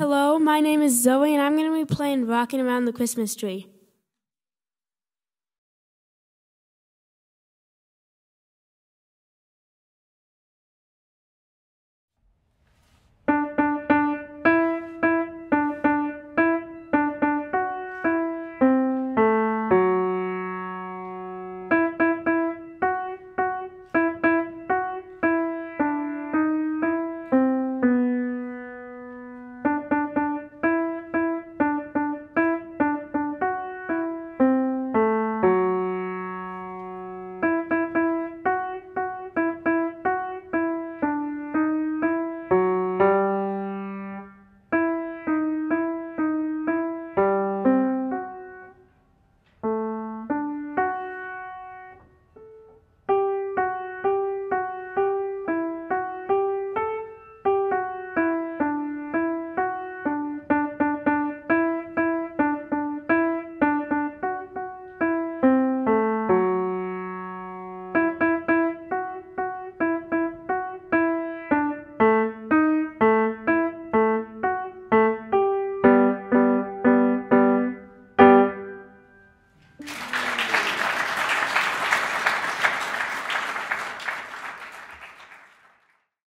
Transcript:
Hello, my name is Zoe, and I'm going to be playing Rocking Around the Christmas Tree.